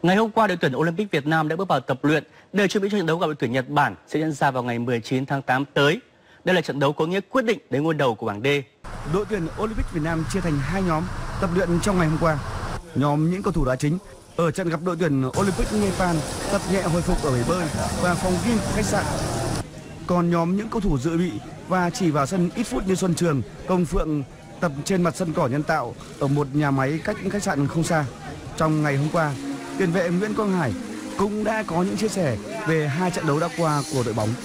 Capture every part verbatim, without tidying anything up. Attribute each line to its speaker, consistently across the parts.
Speaker 1: Ngày hôm qua, đội tuyển Olympic Việt Nam đã bước vào tập luyện để chuẩn bị cho trận đấu gặp đội tuyển Nhật Bản sẽ diễn ra vào ngày mười chín tháng tám tới. Đây là trận đấu có nghĩa quyết định đến ngôi đầu của bảng D.
Speaker 2: Đội tuyển Olympic Việt Nam chia thành hai nhóm tập luyện trong ngày hôm qua. Nhóm những cầu thủ đá chính ở trận gặp đội tuyển Olympic Nepal tập nhẹ hồi phục ở bể bơi và phòng gym khách sạn. Còn nhóm những cầu thủ dự bị và chỉ vào sân ít phút như Xuân Trường, Công Phượng tập trên mặt sân cỏ nhân tạo ở một nhà máy cách khách sạn không xa. Trong ngày hôm qua, tiền vệ Nguyễn Quang Hải cũng đã có những chia sẻ về hai trận đấu đã qua của đội bóng.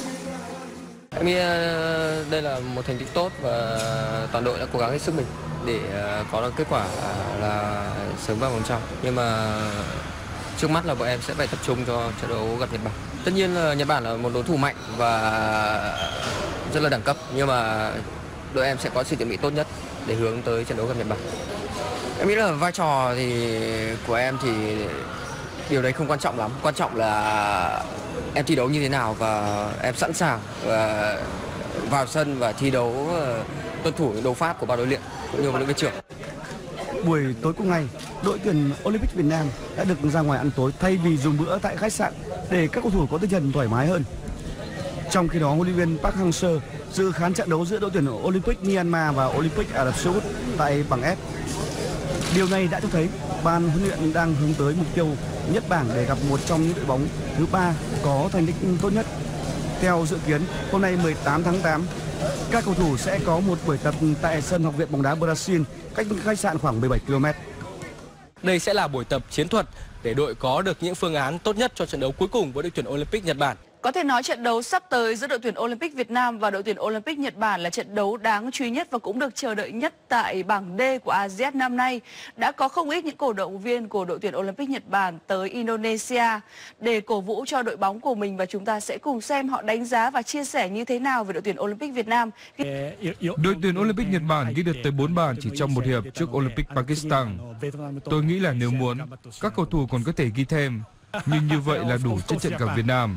Speaker 3: Em nghĩ đây là một thành tích tốt và toàn đội đã cố gắng hết sức mình để có được kết quả là sớm vào vòng trong. Nhưng mà trước mắt là bọn em sẽ phải tập trung cho trận đấu gặp Nhật Bản. Tất nhiên là Nhật Bản là một đối thủ mạnh và rất là đẳng cấp, nhưng mà đội em sẽ có sự chuẩn bị tốt nhất để hướng tới trận đấu gặp Nhật Bản. Em nghĩ là vai trò thì của em thì điều đấy không quan trọng lắm. Quan trọng là em thi đấu như thế nào và em sẵn sàng và vào sân và thi đấu tuân thủ những đấu pháp của ban huấn luyện cũng như huấn luyện viên trưởng.
Speaker 2: Buổi tối cùng ngày, đội tuyển Olympic Việt Nam đã được ra ngoài ăn tối thay vì dùng bữa tại khách sạn để các cầu thủ có tinh thần thoải mái hơn. Trong khi đó, huấn luyện viên Park Hang-seo dự khán trận đấu giữa đội tuyển Olympic Myanmar và Olympic Ả Rập Xê Út tại bảng F. Điều này đã cho thấy ban huấn luyện đang hướng tới mục tiêu nhất bảng để gặp một trong những đội bóng thứ ba có thành tích tốt nhất. Theo dự kiến, hôm nay mười tám tháng tám, các cầu thủ sẽ có một buổi tập tại sân Học viện bóng đá Brazil, cách khách sạn khoảng mười bảy ki lô mét.
Speaker 4: Đây sẽ là buổi tập chiến thuật để đội có được những phương án tốt nhất cho trận đấu cuối cùng với đội tuyển Olympic Nhật Bản.
Speaker 5: Có thể nói trận đấu sắp tới giữa đội tuyển Olympic Việt Nam và đội tuyển Olympic Nhật Bản là trận đấu đáng chú ý nhất và cũng được chờ đợi nhất tại bảng D của a si át năm nay. Đã có không ít những cổ động viên của đội tuyển Olympic Nhật Bản tới Indonesia để cổ vũ cho đội bóng của mình, và chúng ta sẽ cùng xem họ đánh giá và chia sẻ như thế nào về đội tuyển Olympic Việt Nam.
Speaker 6: Đội tuyển Olympic Nhật Bản ghi được tới bốn bàn chỉ trong một hiệp trước Olympic Pakistan. Tôi nghĩ là nếu muốn, các cầu thủ còn có thể ghi thêm, nhưng như vậy là đủ cho trận gặp Việt Nam.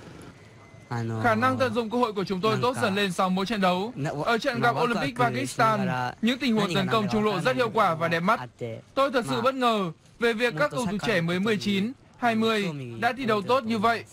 Speaker 7: Khả năng tận dụng cơ hội của chúng tôi tốt dần lên sau mỗi trận đấu. Ở trận gặp Olympic Pakistan, những tình huống tấn công trung lộ rất hiệu quả và đẹp mắt. Tôi thật sự bất ngờ về việc các cầu thủ trẻ mới mười chín, hai mươi đã thi đấu tốt như vậy.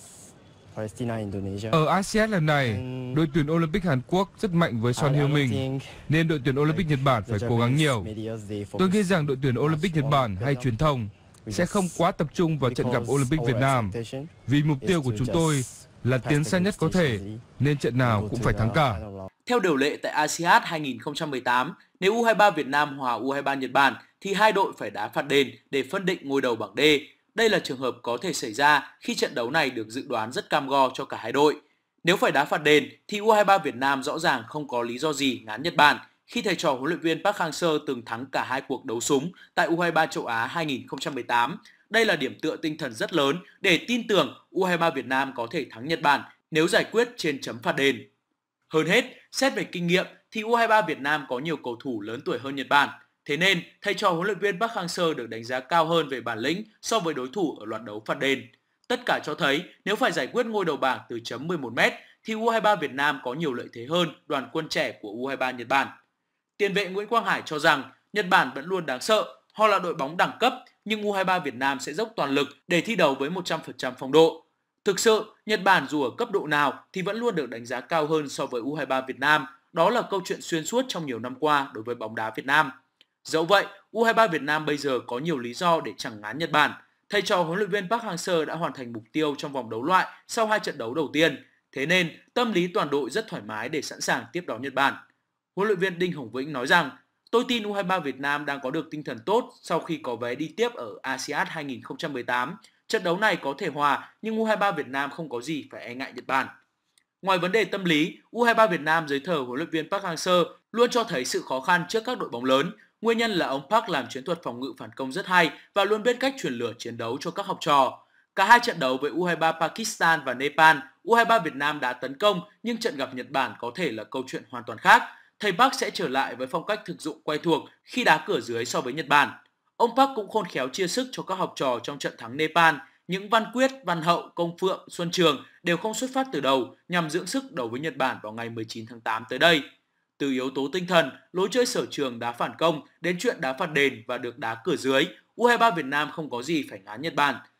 Speaker 6: Ở a si át lần này, đội tuyển Olympic Hàn Quốc rất mạnh với Son Heung-min, nên đội tuyển Olympic Nhật Bản phải cố gắng nhiều. Tôi nghĩ rằng đội tuyển Olympic Nhật Bản hay truyền thông sẽ không quá tập trung vào trận gặp Olympic Việt Nam, vì mục tiêu của chúng tôi là tiến xa nhất có thể, nên trận nào cũng phải thắng cả.
Speaker 8: Theo điều lệ tại a si át hai nghìn không trăm mười tám, nếu u hai ba Việt Nam hòa u hai ba Nhật Bản thì hai đội phải đá phạt đền để phân định ngôi đầu bảng D. Đây là trường hợp có thể xảy ra khi trận đấu này được dự đoán rất cam go cho cả hai đội. Nếu phải đá phạt đền thì u hai ba Việt Nam rõ ràng không có lý do gì ngán Nhật Bản, khi thầy trò huấn luyện viên Park Hang-seo từng thắng cả hai cuộc đấu súng tại u hai ba châu Á hai nghìn không trăm mười tám. Đây là điểm tựa tinh thần rất lớn để tin tưởng u hai ba Việt Nam có thể thắng Nhật Bản nếu giải quyết trên chấm phạt đền. Hơn hết, xét về kinh nghiệm thì u hai ba Việt Nam có nhiều cầu thủ lớn tuổi hơn Nhật Bản. Thế nên, thầy trò huấn luyện viên Park Hang-seo được đánh giá cao hơn về bản lĩnh so với đối thủ ở loạt đấu phạt đền. Tất cả cho thấy nếu phải giải quyết ngôi đầu bảng từ chấm mười một mét thì u hai ba Việt Nam có nhiều lợi thế hơn đoàn quân trẻ của u hai ba Nhật Bản. Tiền vệ Nguyễn Quang Hải cho rằng Nhật Bản vẫn luôn đáng sợ, họ là đội bóng đẳng cấp, nhưng u hai ba Việt Nam sẽ dốc toàn lực để thi đấu với một trăm phần trăm phong độ. Thực sự, Nhật Bản dù ở cấp độ nào thì vẫn luôn được đánh giá cao hơn so với u hai ba Việt Nam. Đó là câu chuyện xuyên suốt trong nhiều năm qua đối với bóng đá Việt Nam. Dẫu vậy, u hai ba Việt Nam bây giờ có nhiều lý do để chẳng ngán Nhật Bản. Thầy trò huấn luyện viên Park Hang-seo đã hoàn thành mục tiêu trong vòng đấu loại sau hai trận đấu đầu tiên. Thế nên, tâm lý toàn đội rất thoải mái để sẵn sàng tiếp đón Nhật Bản. Huấn luyện viên Đinh Hồng Vĩnh nói rằng, tôi tin u hai ba Việt Nam đang có được tinh thần tốt sau khi có vé đi tiếp ở a si át hai nghìn không trăm mười tám. Trận đấu này có thể hòa, nhưng u hai ba Việt Nam không có gì phải e ngại Nhật Bản. Ngoài vấn đề tâm lý, u hai ba Việt Nam dưới thời huấn luyện viên Park Hang-seo luôn cho thấy sự khó khăn trước các đội bóng lớn. Nguyên nhân là ông Park làm chiến thuật phòng ngự phản công rất hay và luôn biết cách truyền lửa chiến đấu cho các học trò. Cả hai trận đấu với u hai ba Pakistan và Nepal, u hai ba Việt Nam đã tấn công, nhưng trận gặp Nhật Bản có thể là câu chuyện hoàn toàn khác. Thầy Park sẽ trở lại với phong cách thực dụng quen thuộc khi đá cửa dưới so với Nhật Bản. Ông Park cũng khôn khéo chia sức cho các học trò trong trận thắng Nepal. Những Văn Quyết, Văn Hậu, Công Phượng, Xuân Trường đều không xuất phát từ đầu nhằm dưỡng sức đấu với Nhật Bản vào ngày mười chín tháng tám tới đây. Từ yếu tố tinh thần, lối chơi sở trường đá phản công đến chuyện đá phạt đền và được đá cửa dưới, u hai ba Việt Nam không có gì phải ngán Nhật Bản.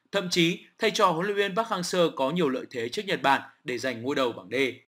Speaker 8: Thậm chí, thầy trò huấn luyện viên Park Hang-seo có nhiều lợi thế trước Nhật Bản để giành ngôi đầu bảng D.